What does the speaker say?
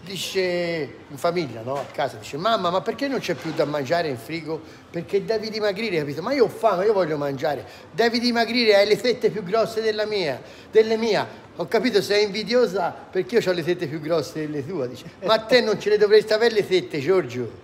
dice in famiglia, no? A casa, dice mamma, ma perché non c'è più da mangiare in frigo? Perché devi dimagrire, capito? Ma io ho fame, io voglio mangiare. Devi dimagrire, hai le tette più grosse delle mie. Ho capito, sei invidiosa perché io ho le tette più grosse delle tue. Dice, ma a te non ce le dovresti avere le tette, Giorgio.